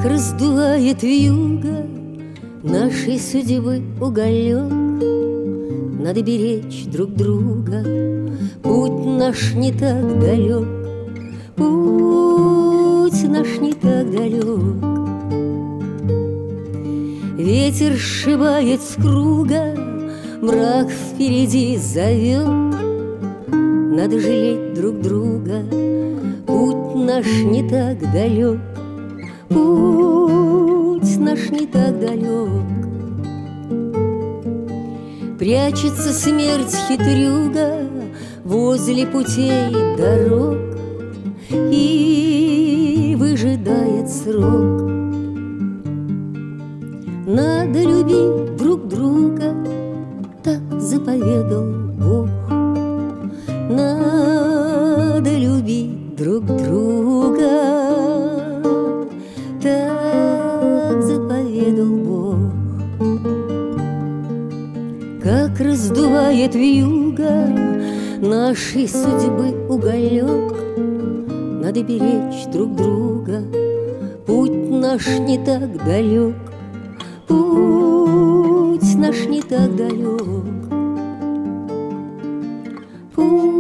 раздувает вьюга нашей судьбы уголек. Надо беречь друг друга, путь наш не так далек, путь наш не так далек. Ветер сшибает с круга, мрак впереди зовет. Надо жалеть друг друга, путь наш не так далек, путь наш не так далек. Прячется смерть хитрюга возле путей дорог и выжидает срок. Надо любить друг друга, так заповедал Бог. Надо любить друг друга, так заповедал Бог. Как раздувает вьюга нашей судьбы уголек, надо беречь друг друга, путь наш не так далек, путь наш не так далек, путь